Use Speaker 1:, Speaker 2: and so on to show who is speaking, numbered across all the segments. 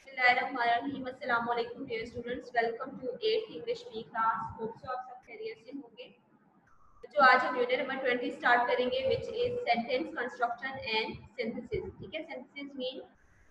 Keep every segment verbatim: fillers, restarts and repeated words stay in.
Speaker 1: बिस्मिल्लाहिर्रहमानिर्रहीम। अस्सलाम वालेकुम dear students, welcome to eighth English B class. Hope so आप सब खैरियत से होंगे। जो आज हम यूनिट नंबर ट्वेंटी स्टार्ट करेंगे which is sentence construction and synthesis. ठीक है, सिंथेसिस मीन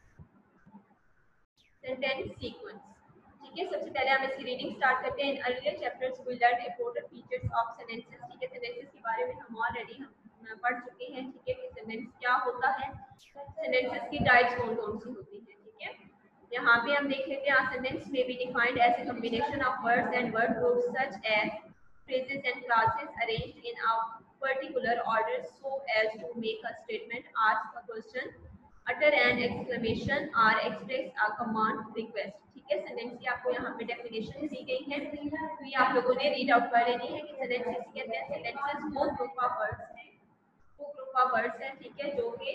Speaker 1: सेंटेंस सीक्वेंस। ठीक है, सबसे पहले हम इसकी रीडिंग स्टार्ट करते हैं। In earlier chapters we learn important features of sentences. ठीक है, सेंटेंसेस के बारे में हम ऑलरेडी हम पढ़ चुके हैं। ठीक है, कि सेंटेंस क्या होता है, सेंटेंसेस की टाइप्स कौन कौन सी होती हैं। ठीक है, यहाँ पे हम देख लेते हैं सेंटेंस में be defined as a combination of words and word groups such as phrases and clauses arranged in a particular order so as to make a statement, ask a question, utter an exclamation or express a command request। ठीक है, sentence की आपको यहाँ पे definition दी गई है, तो ये आप लोगों ने रीड आउट कर लेनी है कि सेंटेंस किसे कहते हैं। सेंटेंसेस वो ग्रुप ऑफ वर्ड्स हैं, वो ग्रुप ऑफ वर्ड्स हैं, ठीक है, जो कि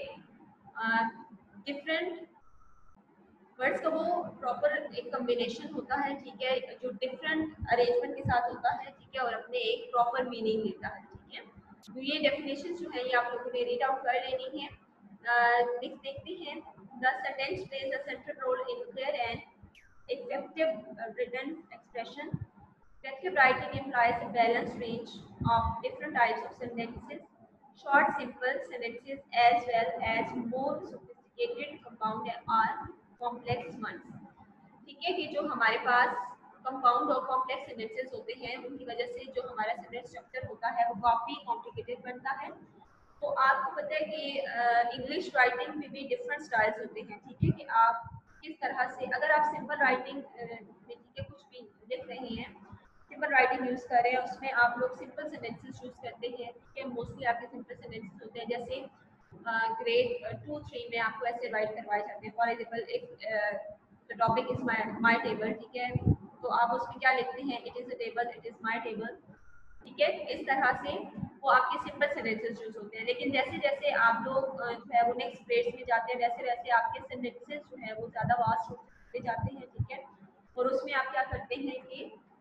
Speaker 1: डिफरेंट वर्ड्स का वो प्रॉपर एक कॉम्बिनेशन होता है। ठीक है, जो डिफरेंट अरेंजमेंट के साथ होता है। ठीक है, और अपने एक प्रॉपर मीनिंग देता है। ठीक है, तो ये डेफिनेशन जो है ये आप लोगों ने रीड आउट कर लेनी है। देख देखते हैं। The sentence plays a central role in clear and effective written expression. Effective writing implies a balanced range of different types of sentences, short, simple sentences as well as more sophisticated, compound or complex ones। ठीक है, कि जो हमारे पास compound और complex sentences होते हैं उनकी वजह से जो हमारा सेंटेंस स्ट्रक्चर होता है वो काफ़ी कॉम्प्लिकेटेड बनता है। तो आपको पता है कि इंग्लिश राइटिंग में भी डिफरेंट स्टाइल्स होते हैं। ठीक है, कि आप किस तरह से, अगर आप सिंपल राइटिंग में ठीक है कुछ भी लिख रहे हैं, सिंपल राइटिंग यूज़ कर रहे हैं, उसमें आप लोग सिंपल सेंटेंसेस यूज़ करते हैं। ठीक है, मोस्टली आपके सिंपल सेंटेंसेस होते हैं। जैसे ग्रेड टू थ्री में आपको ऐसे राइट करवाए जाते हैं। फॉर एग्जाम्पल एक the topic is my my table. ठीक है, तो आप उसमें क्या लिखते हैं, it is a table, it is my table. ठीक है, इस तरह से वो आपके सिंपल सेंटेंसेस यूज होते हैं। लेकिन जैसे जैसे आप लोग जो है वो नेक्स्ट फ्रेज में जाते हैं वैसे वैसे आपके सेंटेंसेस जो है वो ज़्यादा वास्ट होते जाते हैं। ठीक है, और उसमें आप क्या करते हैं कि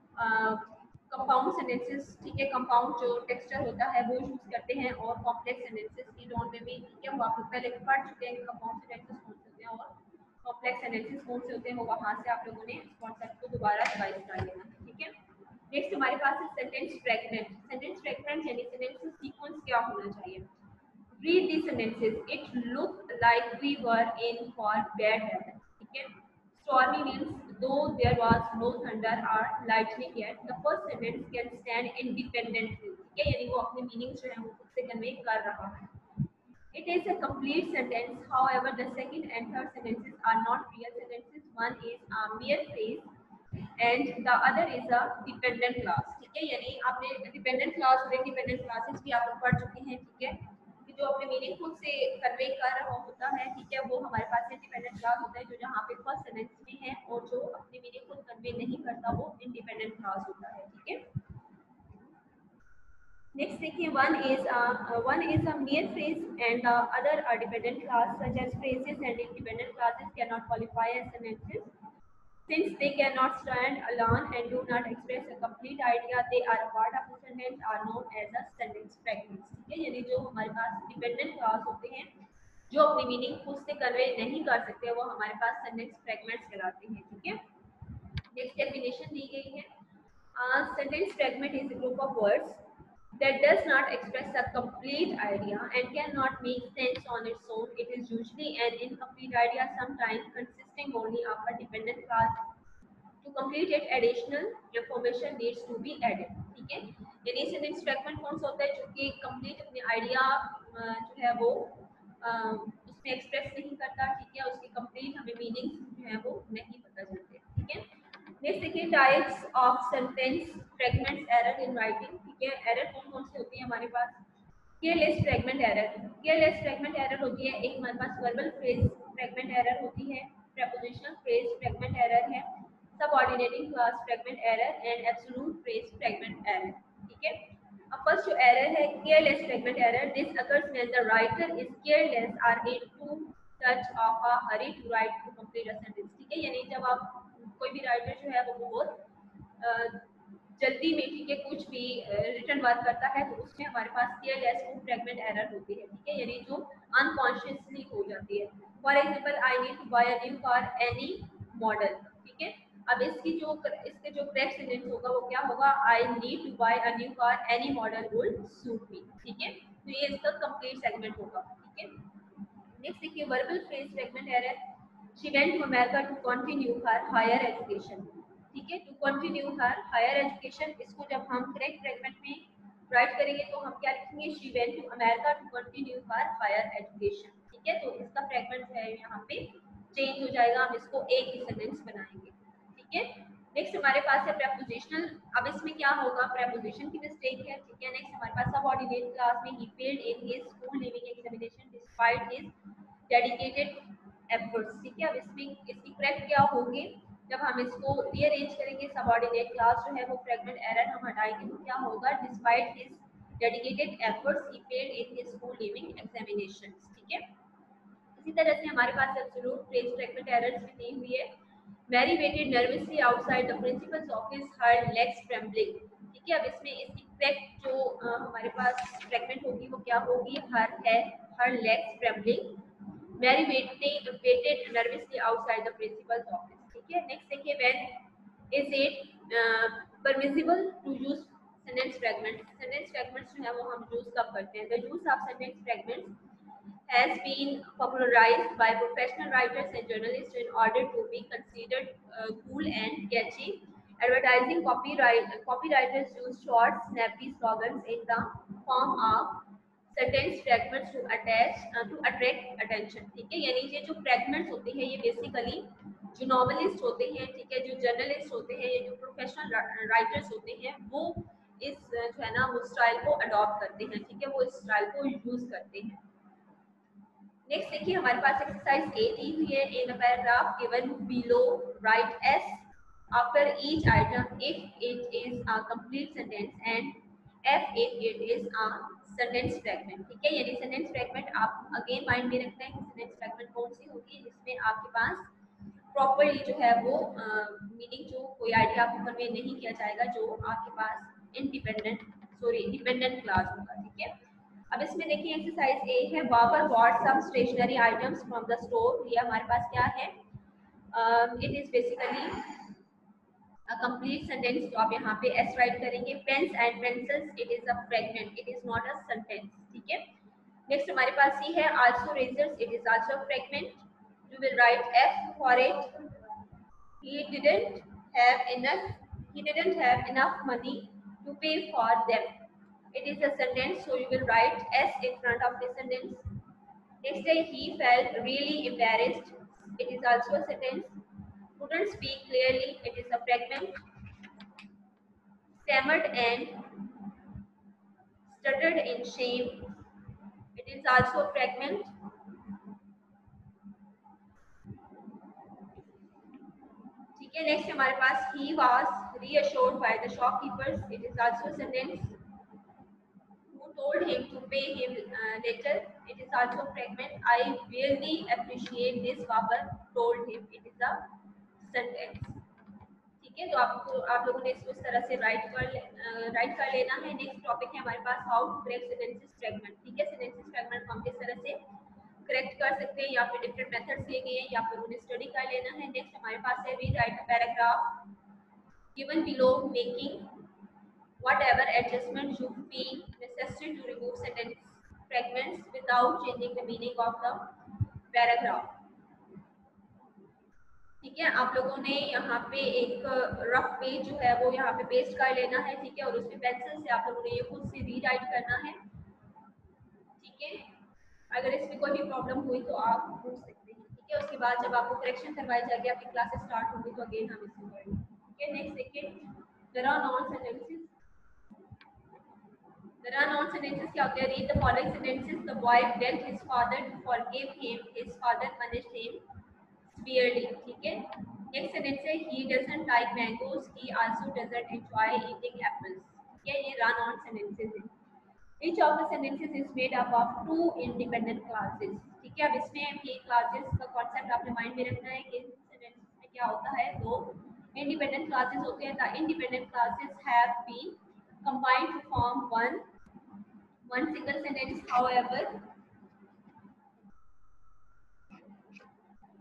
Speaker 1: कंपाउंड सेंटेंसेस, ठीक है, कंपाउंड जो टेक्सचर होता है वो यूज करते हैं। और कॉम्प्लेक्स सेंटेंसेस की टोन में भी, ठीक है, वो आप लोग पहले पढ़ चुके हैं कि कंपाउंड सेंटेंसेस कौन से होते हैं और कॉम्प्लेक्स सेंटेंसेस कौन से होते हैं। वो वहाँ से आप लोगों ने इस कॉन्सेप्ट को दोबारा रिवाइज कर लेना है। ठीक है, नेक्स्ट हमारे पास है सेंटेंस फ्रेगमेंट। सेंटेंस फ्रेगमेंट यानी सेंटेंस सीक्वेंस क्या होना चाहिए। Read the sentences, it look like we were in for bad weather. ठीक है, stormy means though there was no thunder or lightning yet the first sentence can stand independently। ठीक है, यानी वो अपने मीनिंग जो है वो खुद से कन्वे कर रहा है। It is a complete sentence. However, the second and third sentences are not real sentences. One is a mere phrase and the other is a dependent clause। ठीक है, यानी आपने dependent clause और independent clauses भी आप लोग पढ़ चुके हैं। ठीक है, कि जो अपने मीनिंग खुद से कन्वे कर रहा होता है। ठीक है, वो हमारे पास independent clause होता है जो जहाँ पे फर्स्ट सेंटेंस में है, और जो अपनी मीनिंग खुद कन्वे नहीं करता वो independent clause होता है। ठीक है, नेक्स्ट देखिए, one is one is a mere phrase and the other are dependent clause such as phrases and independent clauses cannot qualify as sentences since they cannot stand alone and do not express a complete idea, they are a part of the sentence are known as a sentence fragments। ठीक है, यानी जो हमारे पास dependent clause होते हैं जो अपनी meaning खुद से कन्वे नहीं कर सकते वो हमारे पास सेंटेंस फ्रेगमेंट्स कहलाते हैं। ठीक है, नेक्स्ट डेफिनेशन दी गई है, sentence fragment is a group of words that does not express a complete idea and cannot make sense on its own. It is usually an incomplete idea, sometimes consisting only of a dependent clause. To complete it, additional information needs to be added। ठीक है, यानी sentence fragment कौन सा होता है जो कि complete अपने आइडिया जो है वो उसमें एक्सप्रेस नहीं करता। ठीक है, उसकी कंप्लीट हमें मीनिंग जो है वो नहीं पता चलते। ठीक है, नेक्स्ट देखिए, types of sentence fragments error in writing. ठीक है, एरर कौन कौन सी होती है हमारे पास। Careless fragment error, careless fragment error होती है। एक हमारे पास वर्बल फ्रेज फ्रेगमेंट एरर होती है, प्रेपोजिशनल फ्रेज फ्रेगमेंट एरर है, subordinating clause fragment error and absolute phrase fragment error. ठीक है, अब फर्स्ट जो एरर है careless fragment error, this occurs when the writer is careless और इन too much of a hurry to write to complete a sentence. ठीक है, यानी जब आप कोई भी राइटर जो है वो बहुत जल्दी में, ठीक है, कुछ भी रिटर्न वर्क करता है तो उसमें हमारे पास केयरलेस वो फ्रेगमेंट एरर होती है। ठीक है, यानी जो अनकॉन्शियसली हो जाती है। For example, I need to buy a new car, any model, ठीक है। अब इसकी जो इसके जो करेक्ट सेंटेंस होगा वो क्या होगा, I need to buy a new car, any model would suit me, ठीक है। तो ये इसका कंप्लीट सेगमेंट होगा, ठीक है। नेक्स्ट देखिए verbal phrase fragment error, she went to America to continue her higher education, ठीक है। To continue her higher education, इसको जब हम करेक्ट फ्रेगमेंट में राइट करेंगे तो हम क्या लिखेंगे, she went to America to continue her higher education, ठीक है। तो इसका फ्रेगमेंट है यहाँ पे चेंज हो जाएगा, हम इसको एक ही सेंटेंस बनाएंगे, ठीक है। नेक्स्ट हमारे पास है प्रेपोजिशनल, अब इसमें क्या होगा, प्रेपोजिशन की मिस्टेक है, ठीक है। नेक्स्ट हमारे पास सबऑर्डिनेट क्लास में he failed in his school leaving examination despite his dedicated efforts, ठीक है। अब इसमें इसकी करेक्ट क्या होगी, जब हम इसको रीअरेंज करेंगे सबऑर्डिनेट क्लास जो है वो फ्रेगमेंट एरर हम हटाएंगे तो क्या होगा, despite his dedicated efforts he failed in his school leaving examinations, ठीक है। इसी तरह से हमारे पास एब्सोल्यूट फ्रेज फ्रेगमेंट एरर्स भी दी हुई है, Mary waited nervously outside the principal's office, her legs trembling, ठीक है। अब इसमें इसकी करेक्ट जो uh, हमारे पास फ्रेगमेंट होगी वो क्या होगी, हर है her legs trembling, Mary waited, waited nervously outside the principal's office, ठीक है। नेक्स्ट देखिए when is it uh, permissible to use sentence fragments, sentence fragments जो है वो हम यूज कब करते हैं, the use of sentence fragments has been popularized by professional writers and journalists in order to be considered uh, cool and catchy. Advertising copyright copywriters use short, snappy slogans in the form of sentence fragments to attach to attract attention, ठीक है। यानी ये जो fragments होते हैं ये basically जो novelist होते हैं, ठीक है, जो जर्नलिस्ट होते हैं, ये जो प्रोफेशनल राइटर्स होते हैं वो इस जो है ना वो स्टाइल को अडॉप्ट करते हैं, ठीक है, वो इस स्टाइल को यूज करते हैं। नेक्स्ट देखिए हमारे पास एक्सरसाइज ए दी हुई है, in a paragraph given below write S after each item if it is a complete sentence and F if it is a sentence fragment, ठीक है। यानी सेंटेंस फ्रैगमेंट आप अगेन माइंड में रखना है कि सेंटेंस फ्रैगमेंट कौन सी होगी जिसमें आपके पास प्रॉपरली जो है वो मीनिंग uh, जो कोई आइडिया आपको कन्वे नहीं किया जाएगा, जो आपके पास इंडिपेंडेंट सॉरी डिपेंडेंट क्लास होगा, ठीक है। अब इसमें देखिए एक्सरसाइज ए है, Babar bought some stationery items from the store, ये हमारे पास क्या है, it is basically a complete sentence, तो आप यहाँ पे s राइट करेंगे, pens and pencils it is a fragment, it is not a sentence, ठीक है। नेक्स्ट हमारे पास सी है, also razors it is also fragment, you will write f for it, he didn't have enough he didn't have enough money to pay for them, it is a sentence, so you will write s in front of the sentence. Next day he felt really embarrassed, it is also a sentence. Couldn't speak clearly, it is a fragment. Stammered and stuttered in shame, it is also a fragment. ठीक है, next हमारे पास he was reassured by the shopkeepers, it is also a sentence. Who told him to pay him uh, later, it is also a fragment. I really appreciate this, Babar told him, it is a sentence, ठीक है। तो आपको आप लोगों ने इसको इस तरह से राइट कर राइट कर लेना है। नेक्स्ट टॉपिक है हमारे पास how to correct sentences fragment, ठीक है। सेंटेंसेस फ्रैगमेंट हम किस तरह से करेक्ट कर सकते हैं, या फिर डिफरेंट मेथड्स लिए गए हैं, या फिर उन्हें स्टडी कर लेना है। नेक्स्ट हमारे पास है read write a paragraph given below making whatever adjustment you feel necessary to remove sentence fragments without changing the meaning of the paragraph, ठीक है। आप लोगों ने यहाँ पे एक रफ पेज जो है वो यहाँ पे पेस्ट कर लेना है, ठीक है, और उसमें पेंसिल से आप लोगों ने ये खुद से रीराइट करना है, ठीक है। अगर इसमें कोई भी प्रॉब्लम हुई तो आप पूछ सकते हैं, ठीक है। उसके बाद जब आपको करेक्शन करवाई जाएगी, आपकी क्लासेस स्टार्ट होंगी तो अगेन हम इसको करेंगे, ठीक है। नेक्स्ट देखिए there are non sentences, there are non sentences क्या होते हैं, read the following sentences, the boy begged his father to forgive him, his father punished him severely, ठीक है। नेक्स्ट सेंटेंस है he doesn't like mangoes, he also doesn't enjoy eating apples, ठीक है। ये रन ऑन सेंटेंसेस हैं। each of the sentences is made up of two independent classes, ठीक है। अब इसमें ये क्लासेस का कॉन्सेप्ट आपने माइंड में रखना है कि सेंटेंसेस में क्या होता है, दो इंडिपेंडेंट क्लासेस होते हैं। The independent clauses have been combined to form one one single sentence, however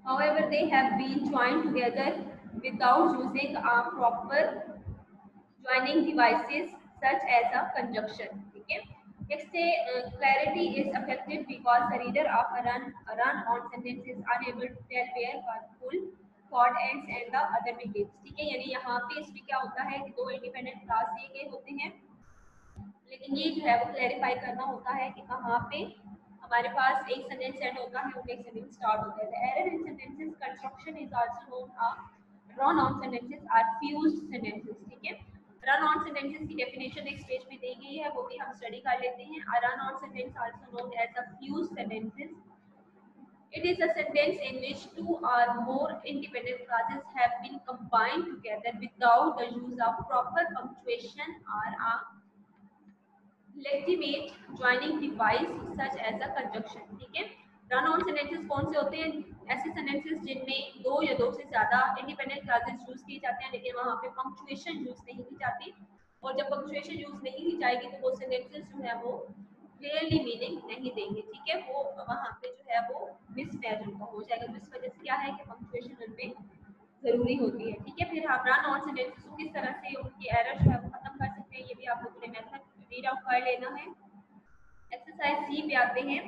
Speaker 1: however they have been joined together without using a proper joining devices such as a conjunction. ठीक है, next है uh, clarity is affected because the reader of a run a run on sentence is unable to tell where one full thought ends and the other begins. ठीक है, यानी यहाँ पे इसमें क्या होता है कि दो इंडिपेंडेंट क्लास दिए गए होते हैं, लेकिन ये जो है वो क्लैरिफाई करना होता है कि कहाँ पे हमारे पास एक सेंटेंस एंड होता है और एक सेंटेंस स्टार्ट होता है. Error in sentences construction is also known a run on sentences or fused sentences. ठीक है, रन ऑन सेंटेंसेस की डेफिनेशन एक पेज पे दी गई है, वो भी हम स्टडी कर लेते हैं. A run on sentence also known as a fused sentences. It is a sentence in which two or more independent clauses have been combined together without the use of proper punctuation or a legitimate joining device such as a conjunction. ठीक है, run on sentences कौन से होते हैं? ऐसे sentences जिनमें दो या दो से ज्यादा इंडिपेंडेंट क्लॉजेस यूज किए जाते हैं, लेकिन वहां पे पंक्चुएशन यूज नहीं की जाती. और जब पंक्चुएशन यूज नहीं की जाएगी तो वो सेंटेंसेस जो है वो क्लियरली मीनिंग नहीं देंगे. ठीक है, वो वहां पे जो है वो मिसमैच उनका हो जाएगा. तो इस वजह से क्या है कि पंक्चुएशन उनमें जरूरी होती है. ठीक है, फिर हम रन ऑन सेंटेंसेस को किस तरह से उनकी एरर जो है वो खत्म कर सकते हैं, ये भी आप लोगों ने मेथड रीड आउट कर लेना है. एक्सरसाइज सी पे आते हैं.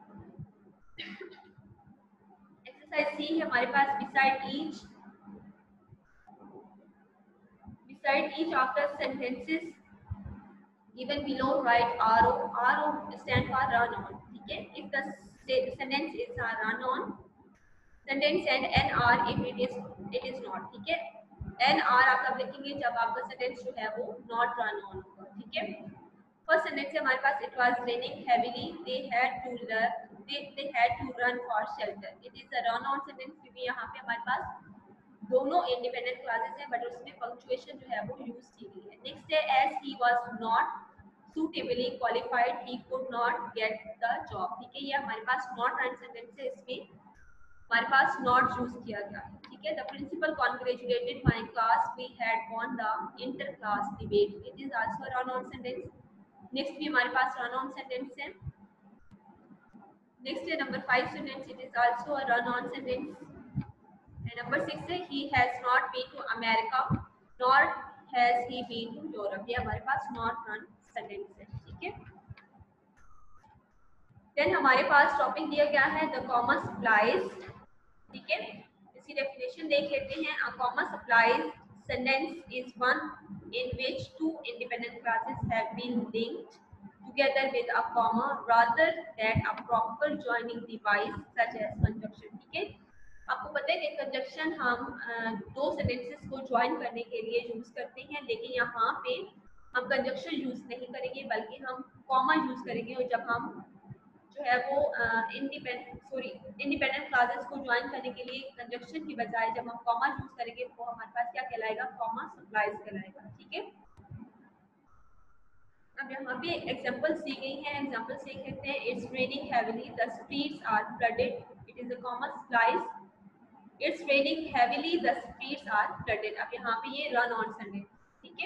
Speaker 1: एक्सरसाइज सी है हमारे पास. Beside each beside each after sentences given below write R O. R O stand for run on. ठीक है, if the sentence is a run on sentence and N R if it is it is not. ठीक है, N R आप तब लिखेंगे जब आपका sentence जो है वो not run on होगा. ठीक है, फर्स्ट सेंटेंस है हमारे पास. It was raining heavily. They had to learn. They they had to run for shelter. It is a run on sentence क्योंकि यहाँ पे हमारे पास दोनों इंडिपेंडेंट क्लासेस हैं, बट उसमें पंक्चुएशन जो है वो यूज की गई है. नेक्स्ट है as he was not suitably qualified he could not get the job. ठीक है, ये हमारे पास नॉट रन सेंटेंस है, इसमें हमारे पास नॉट यूज किया गया है. ठीक है, the principal congratulated my class we had won the inter class debate. It is also run on sentence. Next भी हमारे पास रन ऑन सेंटेंस है. नेक्स्ट है number five sentence. It is also a run on sentence. Number six है he has not been to America nor has he been to Europe. ये हमारे पास not run sentence है. ठीक है, then हमारे पास topic दिया गया है द कॉमा सप्लाइज. ठीक है, इसकी डेफिनेशन देख लेते हैं. A comma splice sentence is one in which two independent classes have been linked together with a comma rather than a proper joining device such as conjunction. ठीक है, आपको पता है कि कंजक्शन हम दो सेंटेंसेस को ज्वाइन करने के लिए यूज करते हैं, लेकिन यहाँ पे हम कंजक्शन यूज नहीं करेंगे बल्कि हम कॉमा यूज करेंगे. और जब हम जो है वो इंडिपेंडेंट सॉरी इंडिपेंडेंट क्लासेस को ज्वाइन करने के लिए कंजक्शन की बजाय जब हम कॉमा यूज करेंगे तो हमारे पास क्या कहलाएगा? कॉमा सप्लाइज कहलाएगा. ठीक है, अब यहाँ पे एग्जांपल्स दी गई हैं. एग्जांपल्स देख लेते हैं. It's raining heavily the streets are flooded. It is a comma splice. It's raining heavily the streets are flooded. अब यहाँ पे ये रन ऑन सेंटेंस. ठीक है,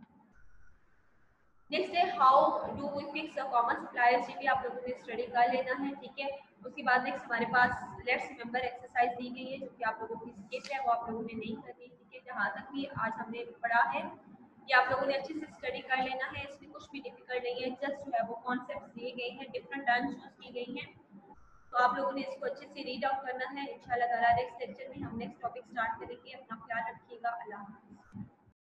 Speaker 1: नेक्स्ट है how do we fix a comma splices. ये भी आप लोगों ने स्टडी कर लेना है. ठीक है, उसके बाद नेक्स्ट हमारे पास लेट्स रिमेंबर एक्सरसाइज दी गई है जो कि आप लोगों की स्किप है, वो आप लोगों ने नहीं करनी. ठीक है, जहाँ तक भी आज हमने पढ़ा है ये आप लोगों ने अच्छे से स्टडी कर लेना है. इसमें कुछ भी डिफिकल्ट नहीं है, जस्ट जो है वो कॉन्सेप्ट दिए गए हैं, डिफरेंट टर्म्स यूज की गई हैं, तो आप लोगों ने इसको अच्छे से रीड आउट करना है. इंशाल्लाह ताला नेक्स्ट लेक्चर में हम नेक्स्ट टॉपिक स्टार्ट करेंगे. अपना ख्याल रखिएगा. अल्लाह.